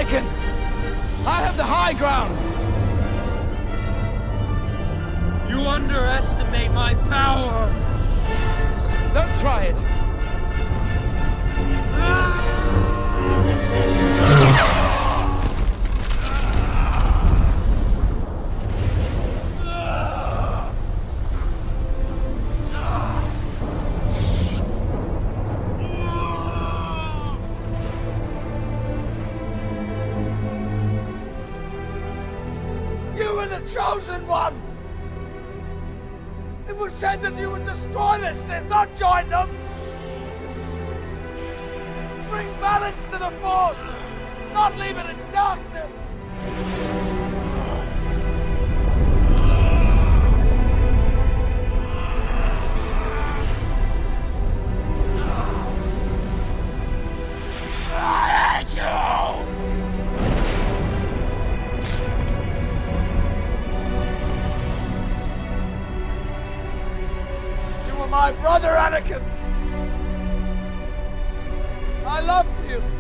Anakin! I have the high ground! You underestimate my power! Don't try it! You were the chosen one! It was said that you would destroy the Sith, not join them! Bring balance to the Force, not leave it in darkness! I hate you! You were my brother, Anakin! I loved you!